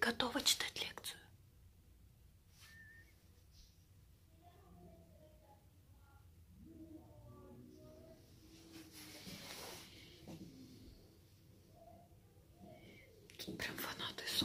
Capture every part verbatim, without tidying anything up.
готова читать лекцию? Тут прям фанаты сов.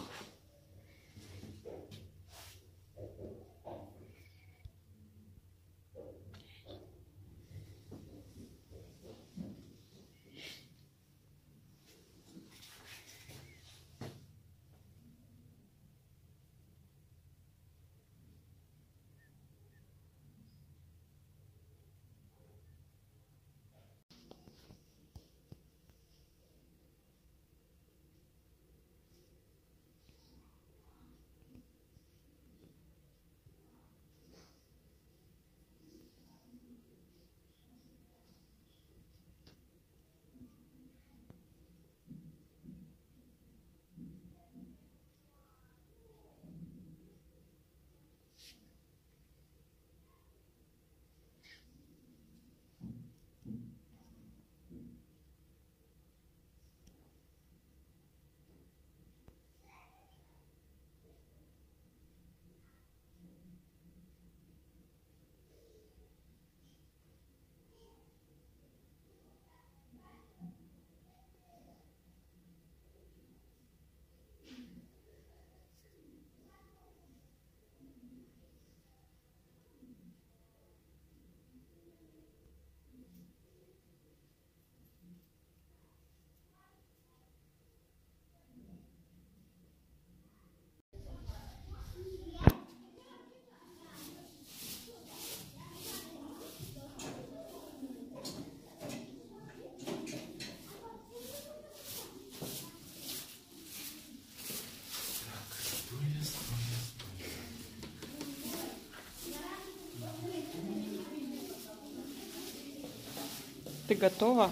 Ты готова?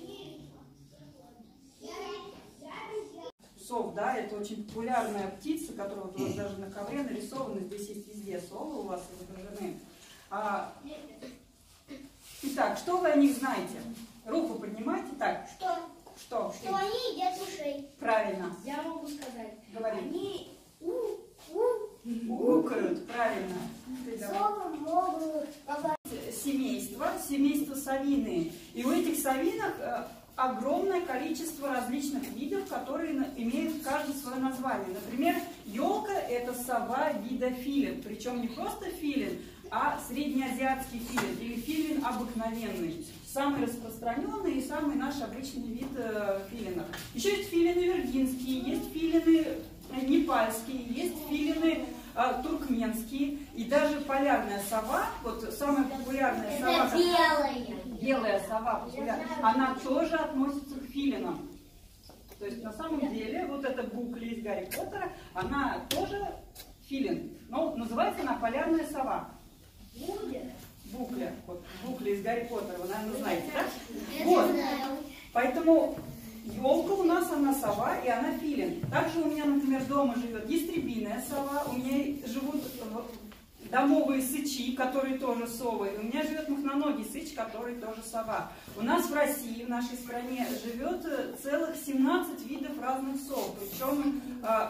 Сов, да, это очень популярная птица, которая вот у вас даже на ковре нарисована, здесь есть везде совы у вас изображены. А, итак, что вы о них знаете? Руку поднимайте, так. Что? Что? Что они едят мышей. Правильно. Я могу сказать. Говори. Они у-у. Гукают, правильно. Совы могут попасть. Семейство, семейство совиные. И у этих совинок э, огромное количество различных видов, которые на, имеют каждый свое название. Например, елка — это сова вида филин. Причем не просто филин, а среднеазиатский филин или филин обыкновенный. Самый распространенный и самый наш обычный вид э, филинов. Еще есть филины виргинские, есть филины непальские, есть филины э, туркменские. И даже полярная сова, вот самая популярная Это сова, белая. белая сова популярная, она тоже относится к филинам. То есть на самом деле вот эта Букля из Гарри Поттера, она тоже филин, но называется она полярная сова. Букля, вот Букля из Гарри Поттера, вы, наверное, знаете, да? Вот. Поэтому елка у нас, она сова, и она филин. Также у меня, например, дома живет ястребиная сова, у меня живут домовые сычи, которые тоже совы, у меня живет махноногий сыч, который тоже сова. У нас в России, в нашей стране, живет целых семнадцать видов разных сов, причем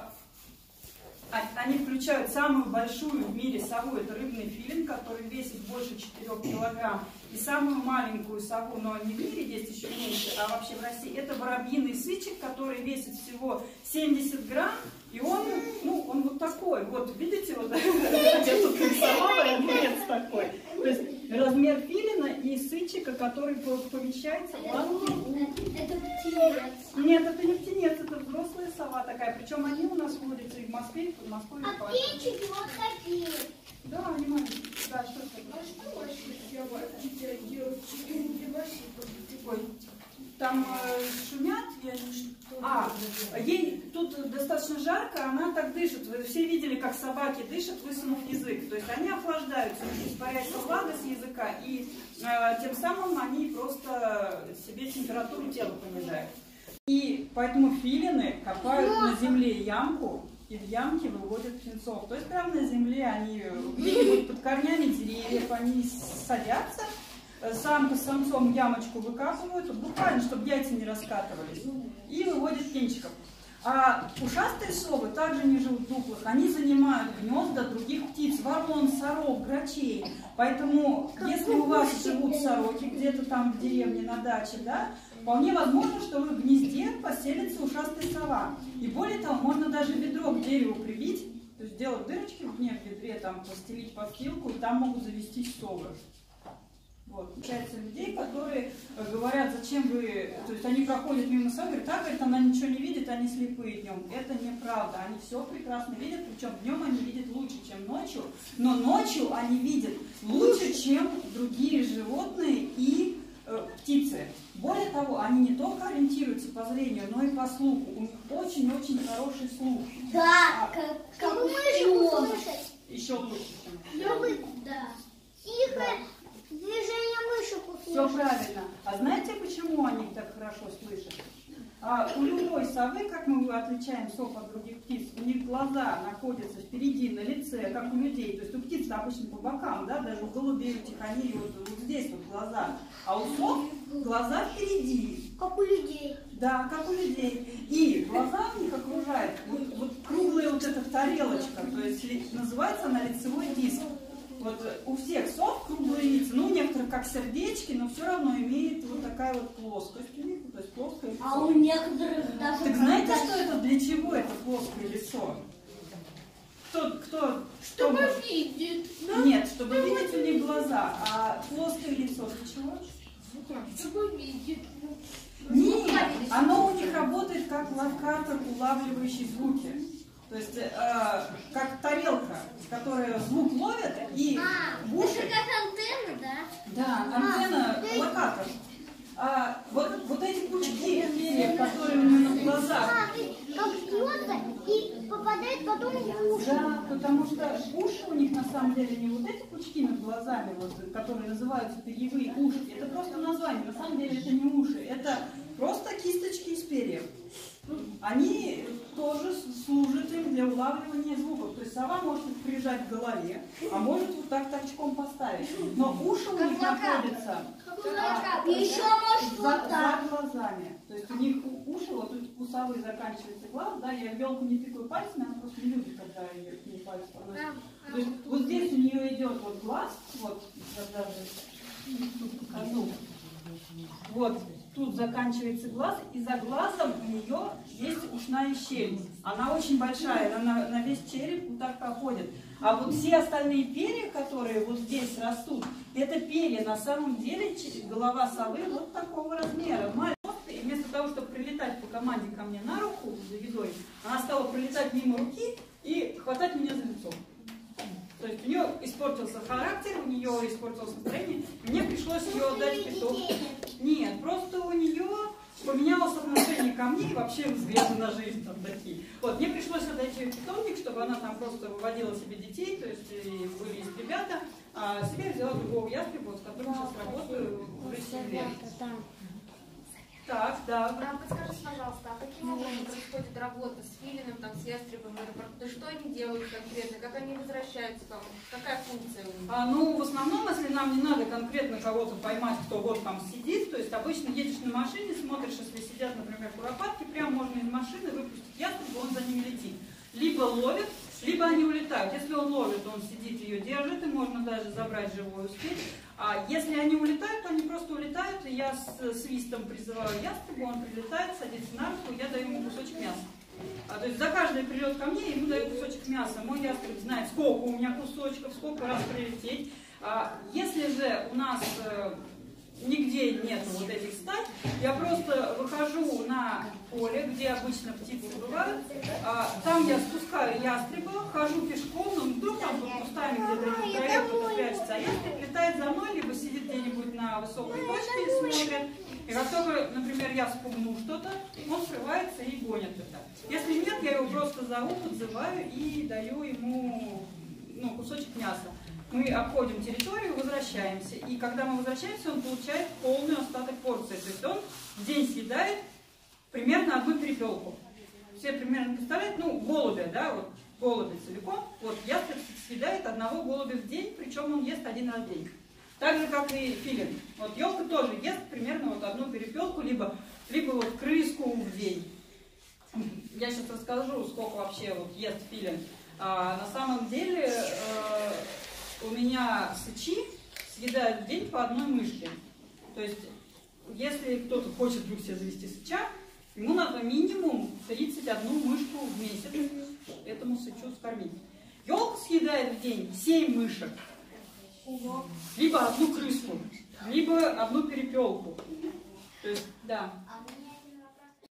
они включают самую большую в мире сову, это рыбный филин, который весит больше четырёх килограмм, и самую маленькую сову, но не в мире есть еще меньше, а вообще в России, это воробьиный сычек, который весит всего семьдесят грамм, и он, ну, он вот такой, вот, видите, вот, я тут нарисовала, огурец такой. То есть размер филина и сычика, который помещается в лапки. Это птенец. Нет, это не птенец, это взрослая сова такая, причем они у нас водятся и в Москве, и в Подмосковье. А птенчики вот такие. Да, они маленькие. Да, что это? А что вообще делать девочки? Ой, там э, шумят, я не... А, ей тут достаточно жарко, она так дышит. Вы все видели, как собаки дышат, высунув язык. То есть они охлаждаются, испаряется влага с языка, и э, тем самым они просто себе температуру тела понижают. И поэтому филины копают на земле ямку, и в ямке выводят птенцов. То есть прямо на земле они где-нибудь под корнями деревьев, они садятся, самка с самцом ямочку выкапывают, буквально, чтобы яйца не раскатывались, и выводят птенчиков. А ушастые совы также не живут в дуплах, они занимают гнезда других птиц, ворон, сорок, грачей. Поэтому, если у вас живут сороки где-то там в деревне, на даче, да, вполне возможно, что в их гнезде поселится ушастая сова. И более того, можно даже ведро к дереву прибить, то есть сделать дырочки в дне в ведре, там, постелить подстилку, и там могут завестись совы. Вот, получается, людей, которые говорят, зачем вы, то есть они проходят мимо совы, говорят, так, говорит, она ничего не видит, они слепые днем. Это неправда, они все прекрасно видят, причем днем они видят лучше, чем ночью, но ночью они видят лучше, чем другие животные и э, птицы. Более того, они не только ориентируются по зрению, но и по слуху. У них очень-очень хороший слух. Да, А, как, как мышку слышать. еще лучше, чем Да. Тихо. Движение мышек Все услышать. правильно. А знаете, почему они так хорошо слышат? А у любой совы, как мы отличаем сов от других птиц, у них глаза находятся впереди, на лице, как у людей. То есть у птиц обычно по бокам, да, даже у голубей, у тихоней, вот, вот здесь вот глаза. А у сов глаза впереди. Как у людей. Да, как у людей. И глаза у них окружают вот, вот круглая вот эта тарелочка, то есть называется она лицевой диск. Вот у всех сов круглые лица, ну у некоторых как сердечки, но все равно имеет вот такая вот плоскость у них, то есть плоское лицо. А у некоторых даже... Так знаете, что это, для чего это плоское лицо? Кто, кто, Чтобы кто... видеть. Нет, чтобы видеть у них глаза, а плоское лицо для чего? Чтобы видеть. Нет, оно у них работает как локатор, улавливающий звуки. То есть, э, как тарелка, которая звук ловит, и А, в уши... это как антенна, да? Да, антенна, локатор. А вот, вот эти пучки перьев, которые у нее на глазах... А, то есть как слезы и попадает потом в уши. Да, потому что уши у них на самом деле не вот эти пучки над глазами, вот, которые называются перьевые ушки. Это просто название, на самом деле это не уши, это просто кисточки из перьев. Они тоже служат им для улавливания звуков. То есть сова может их прижать к голове, а может вот так торчком поставить. Но уши у них находятся И еще может за, вот так. за глазами. То есть у них у- уши, вот у совы заканчивается глаз, да, я в елку не тыкаю пальцами, она просто не любит, когда ее к ней пальцы поносят. То есть вот здесь у нее идет вот глаз, вот даже покажу. Вот тут заканчивается глаз, и за глазом у нее есть ушная щель. Она очень большая, она на, на весь череп вот так проходит. А вот все остальные перья, которые вот здесь растут, это перья. На самом деле ч- голова совы вот такого размера, маленькая. И вместо того, чтобы прилетать по команде ко мне на руку за едой, она стала прилетать мимо руки и хватать меня за лицо. То есть у нее испортился характер, у нее испортилось настроение. Мне пришлось ее отдать в питомник. Нет, просто у нее поменялось отношение ко мне и вообще взгляды на жизнь там такие. Вот, мне пришлось отдать ее в питомник, чтобы она там просто выводила себе детей, то есть и были есть ребята, а себе взяла другого ястреба, вот, с которым сейчас работаю уже семь лет. Так, да. А подскажите, пожалуйста, а каким образом происходит работа с филином, там, с ястребом в аэропорту? Что они делают конкретно? Как они возвращаются к вам? Какая функция у них? А, ну, в основном, если нам не надо конкретно кого-то поймать, кто вот там сидит, то есть обычно едешь на машине, смотришь, если сидят, например, куропатки, прямо можно из машины выпустить ястреб, он за ними летит. Либо ловит, либо они улетают. Если он ловит, он сидит, ее держит, и можно даже забрать живой успеть. А если они улетают, то они просто улетают, и я с свистом призываю ястреба, он прилетает, садится на руку, я даю ему кусочек мяса. А, то есть за каждый прилет ко мне, я ему даю кусочек мяса. Мой ястреб знает, сколько у меня кусочков, сколько раз прилететь. А, если же у нас э, нигде нет вот этих стай, я просто выхожу на поле, где обычно птицы бывают, а, там я спускаю ястреба, хожу пешком, ну вдруг там под кустами где-то в траве кто-то прячется, а ястреб летает за мной, либо сидит где-нибудь на высокой точке и смотрит. И как только, например, я спугну что-то, он срывается и гонит это. Если нет, я его просто зову, подзываю и даю ему ну, кусочек мяса. Мы обходим территорию, возвращаемся. И когда мы возвращаемся, он получает полный остаток порции. То есть он в день съедает примерно одну перепелку. Все примерно представляют, ну, голубя, да, вот голубя целиком. Вот ястреб съедает одного голубя в день, причем он ест один раз в день. Так же, как и филин. Вот елка тоже ест примерно вот одну перепелку, либо, либо вот крыску в день. Я сейчас расскажу, сколько вообще вот ест филин. А, на самом деле э, у меня сычи съедают в день по одной мышке. То есть, если кто-то хочет вдруг себе завести сыча, ему надо минимум тридцать одну мышку в месяц этому сычу скормить. Елка съедает в день семь мышек. Либо одну крысу, либо одну перепелку. То есть, да.